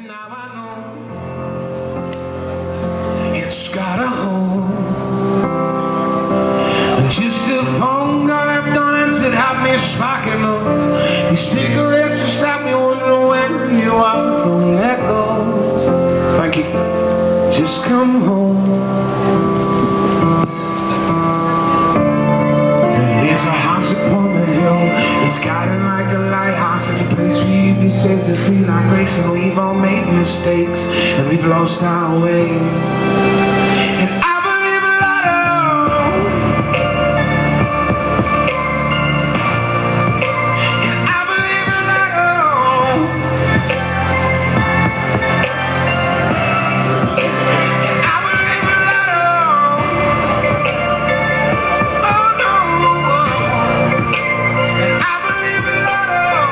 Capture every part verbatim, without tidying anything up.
now I know it's got a home. Just a phone call left unanswered had me sparking up. These cigarettes will stop me wondering when you are. Don't let go. Thank you. Just come home. There's a house upon the hill. It's guiding like a lighthouse. It's a place where you be safe to feel like grace. And we've all made mistakes and we've lost our way. And I believe a lot of And I believe a lot of And I believe a lot of Oh no. And I believe a lot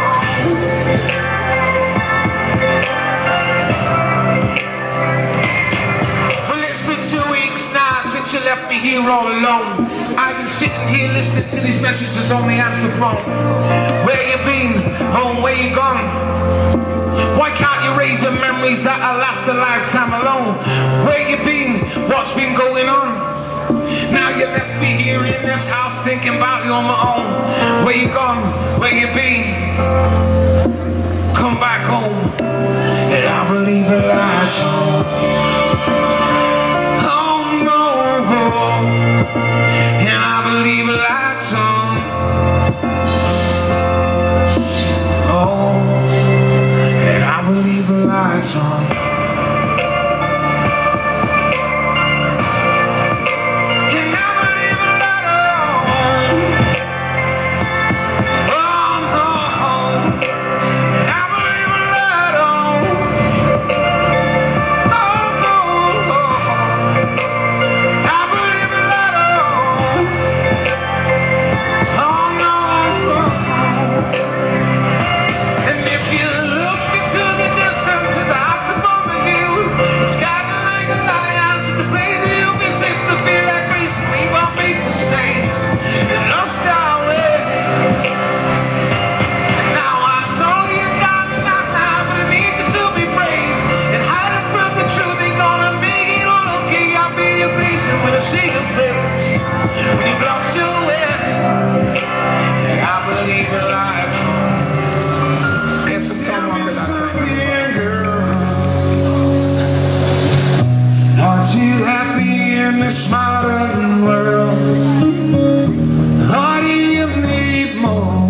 of Well, it's been two weeks now since you left me here all alone. I've been sitting here listening to these messages on the answer phone. Where you been? Home, where you gone? Why can't you raise your memories that'll last a lifetime alone? Where you been? What's been going on? Now you left me here in this house thinking about you on my own. Where you gone? Where you been? Come back home. And I believe a lie. Oh no. And I believe a lie song. Oh, and I believe a lie song. And I believe a lie oh no. And I believe a lie oh no. I believe a lie when I see your face, when you've lost your way, and I believe a lie. Yes, it's time to girl. Aren't you happy in this modern world? Or do you need more?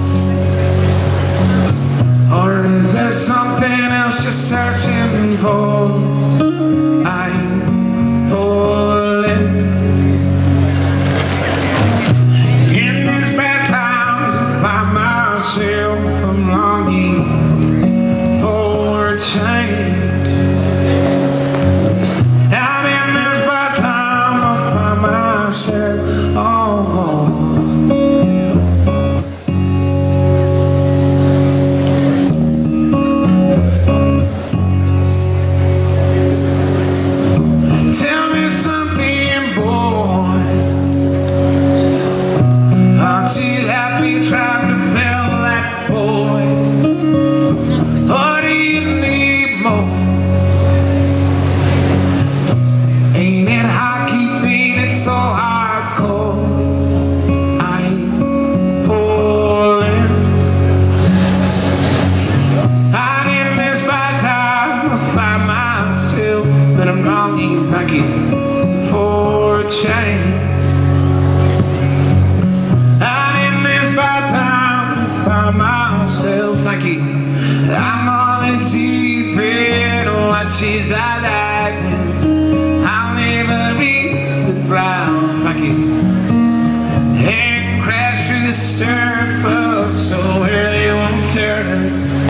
Or is there something else you're searching for? I'm I'm longing for change. I'm in this bad time, I find myself, oh, tell me something, boy. Aren't you happy trying to boy, or do you need more? Ain't it hard keeping it so hardcore? I'm falling. And in this bad time I find myself, but I'm longing, thank you, for a change. And in this bad time find myself, thank you, I'm on the deep end, watches I dive in, I'll never reach the ground, thank you, and crash through the surface so where they won't turn us.